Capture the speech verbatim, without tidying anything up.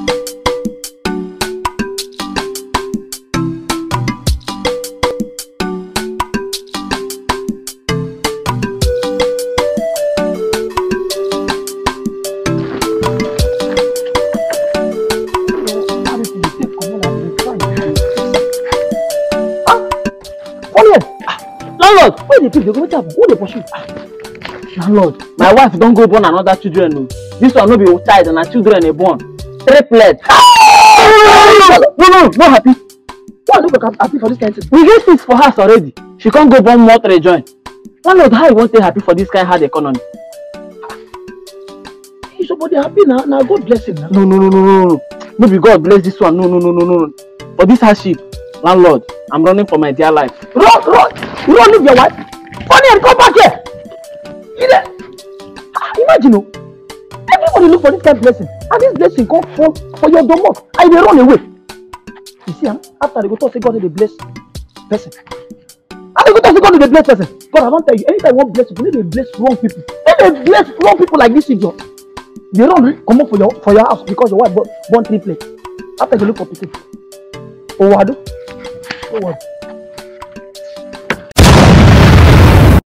Landlord, where the people go? Who they pursue? Landlord, my wife don't go born another children. No. This one no be child and her children are born. Triplets. No, no, no happy. Why no be happy for this kind of thing? We get things for her already. She can't go born more to join. Landlord, how you want to be happy for this kind of hard economy? Is somebody happy now? Now God bless him now. No, no, no, no, no, no. No be God bless this one. No, no, no, no, no. For this hardship, landlord, I'm running for my dear life. Run, run! You don't leave your wife? Funny and come back here! You there? Imagine, oh, everybody look for this kind of blessing, and this blessing come fall for your domot, and they run away. You see, after they go talk say God is the blessed person. And they go talk say God is the blessed person. God, I want to tell you, anytime you want bless people, they bless wrong people. If they bless wrong people like this idiot, they don't come up for your for your house because your wife born triplets. After they look for people. Oh, what do? Oh, what?